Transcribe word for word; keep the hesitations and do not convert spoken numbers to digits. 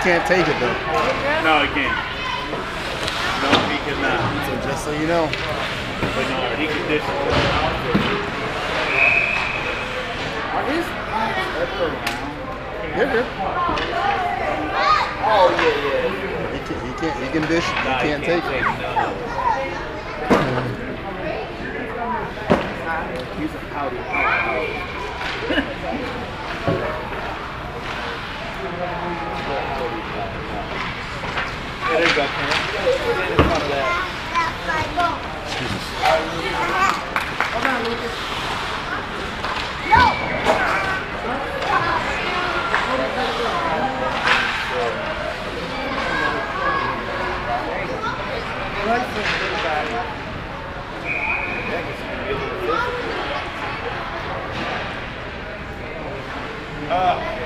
can't take it though. No, he can't. No, he cannot. So just so you know. But no, he can dish it. Are his pants ever around? Here, here. Oh yeah, yeah. He can, he can't. He can dish. He Nah, he can't can't take it. take it. He's a pouty. Yeah, there you go, Cam. Get in front of that. Hold on, Lucas. Uh,